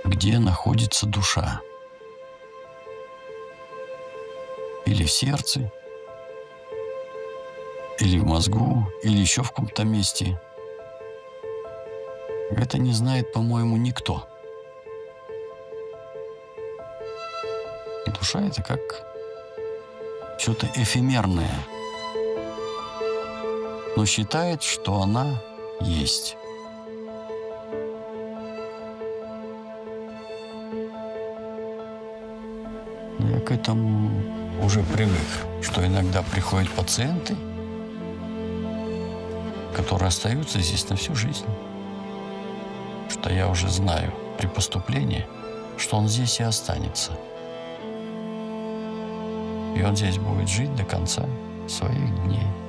где находится душа. Или в сердце, или в мозгу, или еще в каком-то месте. Это не знает, по-моему, никто. Душа — это как что-то эфемерное, но считает, что она есть. Но я к этому уже привык, что иногда приходят пациенты, которые остаются здесь на всю жизнь. Что я уже знаю при поступлении, что он здесь и останется. И он здесь будет жить до конца своих дней.